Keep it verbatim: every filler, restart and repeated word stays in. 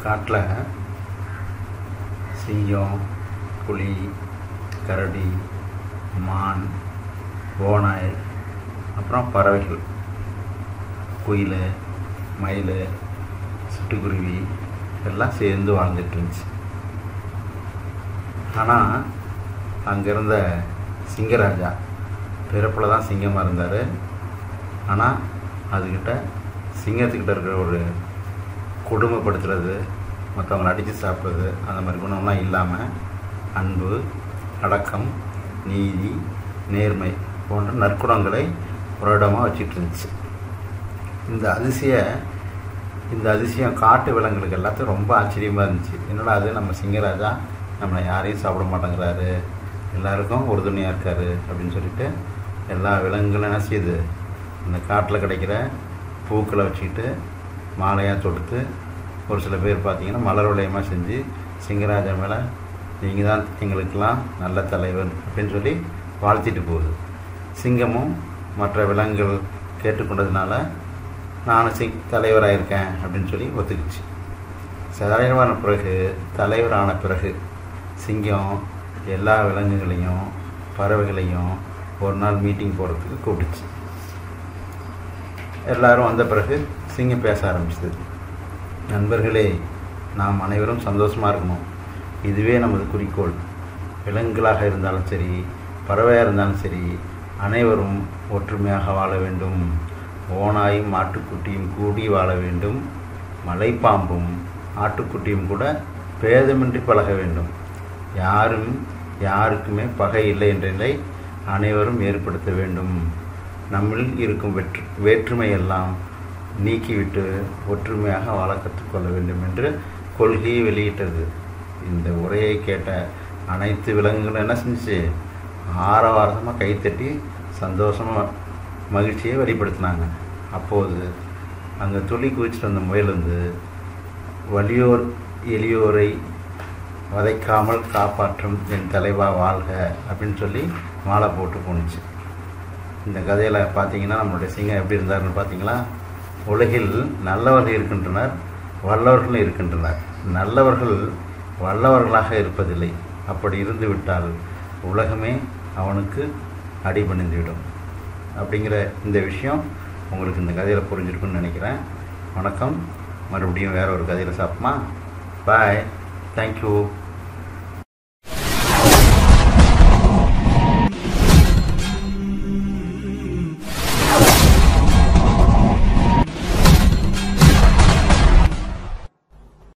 காட்டில் சிங்கம், புலி, கரடி, மான், ஓநாய், அப்புறம் பறவைகள், குயில், மயில், சிட்டுக்குருவி எல்லாம் சேர்ந்து வாழ்ந்துட்டு இருந்துச்சு. ஆனால் அங்கே இருந்த சிங்கராஜா பிறப்பில் தான் சிங்கமாக இருந்தார். ஆனால் அதுக்கிட்ட சிங்கத்துக்கிட்ட இருக்கிற ஒரு கொடுமைப்படுத்துறது, மற்றவங்களை அடித்து சாப்பிட்றது, அந்த மாதிரி குணம்லாம் இல்லாமல் அன்பு, அடக்கம், நீதி, நேர்மை போன்ற நற்குணங்களை ஒரு இடமாக வச்சுட்டு இருந்துச்சு. இந்த அதிசய இந்த அதிசயம் காட்டு விலங்குகளுக்கு எல்லாத்தையும் ரொம்ப ஆச்சரியமாக இருந்துச்சு. என்னடா அது, நம்ம சிங்கராஜா நம்மளை யாரையும் சாப்பிட மாட்டேங்கிறாரு, எல்லாருக்கும் உறுதுணையாக இருக்கார் அப்படின்னு சொல்லிட்டு எல்லா விலங்குகளும் என்ன செய்யுது, அந்த காட்டில் கிடைக்கிற பூக்களை வச்சுக்கிட்டு மாலையாக தொடுத்து, ஒரு சில பேர் பார்த்திங்கன்னா மலர் வளையமாக செஞ்சு சிங்கராஜா மேலே நீங்கள் தான் எங்களுக்கெல்லாம் நல்ல தலைவன் அப்படின்னு சொல்லி வாழ்த்திட்டு போகுது. சிங்கமும் மற்ற விலங்குகள் கேட்டுக்கொண்டதுனால நானும் சிங் தலைவராக இருக்கேன் அப்படின்னு சொல்லி ஒத்துக்குச்சு. தலைவரான பிறகு தலைவரான பிறகு சிங்கம் எல்லா விலங்குகளையும் பறவைகளையும் ஒரு நாள் மீட்டிங் போகிறதுக்கு கூப்பிடுச்சு. எல்லோரும் வந்த பிறகு சிங்கம் பேச ஆரம்பிச்சது. நண்பர்களே, நாம் அனைவரும் சந்தோஷமாக இருக்கணும், இதுவே நமது குறிக்கோள். விலங்குகளாக இருந்தாலும் சரி, பறவையாக இருந்தாலும் சரி, அனைவரும் ஒற்றுமையாக வாழ வேண்டும். ஓநாயும் ஆட்டுக்குட்டியும் கூடி வாழ வேண்டும். மலைப்பாம்பும் ஆட்டுக்குட்டியும் கூட பேதமின்றி பழக வேண்டும். யாரும் யாருக்குமே பகை இல்லை என்ற நிலை அனைவரும் ஏற்படுத்த வேண்டும். நம்மில் இருக்கும் வெற்று வேற்றுமையெல்லாம் நீக்கிவிட்டு ஒற்றுமையாக வாழ கற்றுக்கொள்ள வேண்டும் என்று கொள்கையை வெளியிட்டது. இந்த உரையை கேட்ட அனைத்து விலங்குகளும் என்ன செஞ்சிச்சு, ஆரவாரமாக கைத்தட்டி சந்தோஷமாக மகிழ்ச்சியை வெளிப்படுத்தினாங்க. அப்போது அங்கே துளி குதிச்சுட்டு வந்த முயல் வந்து வலியோர் எளியோரை வதைக்காமல் காப்பாற்றும் என் தலைவா வாழ்க அப்படின்னு சொல்லி மாலை போட்டு போணுச்சு. இந்த கதையில் பார்த்தீங்கன்னா நம்மளுடைய சிங்கம் எப்படி இருந்தார்னு பார்த்தீங்களா. உலகில் நல்லவர்கள் இருக்கின்றனர், வல்லவர்களும் இருக்கின்றனர். நல்லவர்கள் வல்லவர்களாக இருப்பதில்லை. அப்படி இருந்து விட்டால் உலகமே அவனுக்கு அடிபணிந்துவிடும். அப்படிங்கிற இந்த விஷயம் உங்களுக்கு இந்த கதையில் புரிஞ்சிருக்குன்னு நினைக்கிறேன். வணக்கம். மறுபடியும் வேறு ஒரு கதையில் சாப்பிடுமா. பாய். தேங்க்யூ.